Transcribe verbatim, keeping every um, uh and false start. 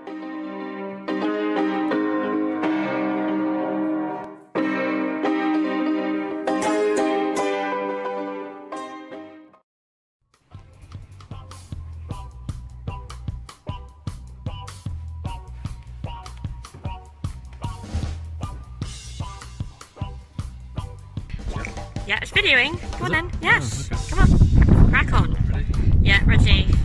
Yeah, it's videoing. Come on then. Yes. Come on. Crack on. Yeah, ready.